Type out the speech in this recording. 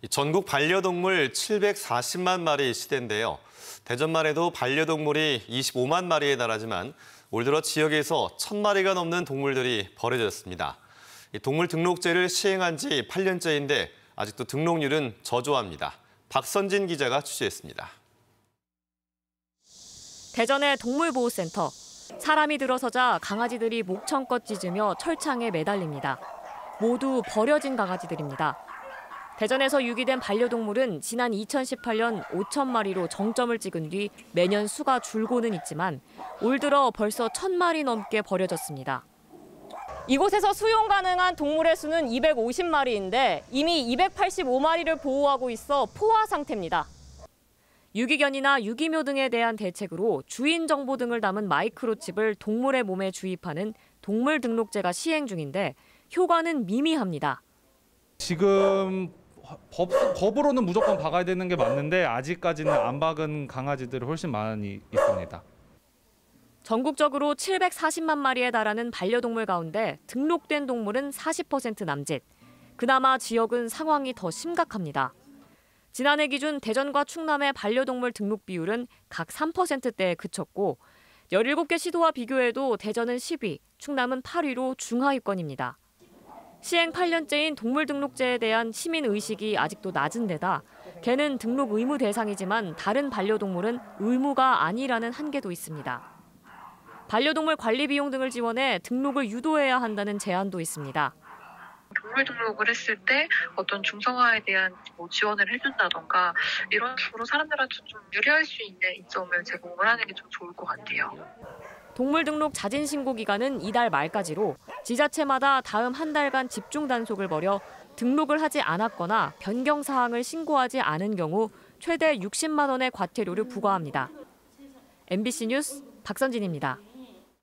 전국 반려동물 740만 마리 시대인데요. 대전만 해도 반려동물이 25만 마리에 달하지만 올 들어 지역에서 1,000마리가 넘는 동물들이 버려졌습니다. 동물 등록제를 시행한 지 8년째인데 아직도 등록률은 저조합니다. 박선진 기자가 취재했습니다. 대전의 동물보호센터. 사람이 들어서자 강아지들이 목청껏 짖으며 철창에 매달립니다. 모두 버려진 강아지들입니다. 대전에서 유기된 반려동물은 지난 2018년 5,000마리로 정점을 찍은 뒤 매년 수가 줄고는 있지만 올 들어 벌써 1,000마리 넘게 버려졌습니다. 이곳에서 수용 가능한 동물의 수는 250마리인데 이미 285마리를 보호하고 있어 포화 상태입니다. 유기견이나 유기묘 등에 대한 대책으로 주인 정보 등을 담은 마이크로칩을 동물의 몸에 주입하는 동물 등록제가 시행 중인데 효과는 미미합니다. 지금 법으로는 무조건 박아야 되는 게 맞는데 아직까지는 안 박은 강아지들이 훨씬 많이 있습니다. 전국적으로 740만 마리에 달하는 반려동물 가운데 등록된 동물은 40% 남짓. 그나마 지역은 상황이 더 심각합니다. 지난해 기준 대전과 충남의 반려동물 등록 비율은 각 3%대에 그쳤고 17개 시도와 비교해도 대전은 10위, 충남은 8위로 중하위권입니다. 시행 8년째인 동물등록제에 대한 시민의식이 아직도 낮은 데다 개는 등록 의무 대상이지만 다른 반려동물은 의무가 아니라는 한계도 있습니다. 반려동물 관리 비용 등을 지원해 등록을 유도해야 한다는 제안도 있습니다. 동물 등록을 했을 때 어떤 중성화에 대한 지원을 해준다던가 이런 식으로 사람들한테 좀 유리할 수 있는 이점을 제공을 하는 게 좀 좋을 것 같아요. 동물 등록 자진 신고 기간은 이달 말까지로 지자체마다 다음 한 달간 집중 단속을 벌여 등록을 하지 않았거나 변경 사항을 신고하지 않은 경우 최대 60만 원의 과태료를 부과합니다. MBC 뉴스 박선진입니다.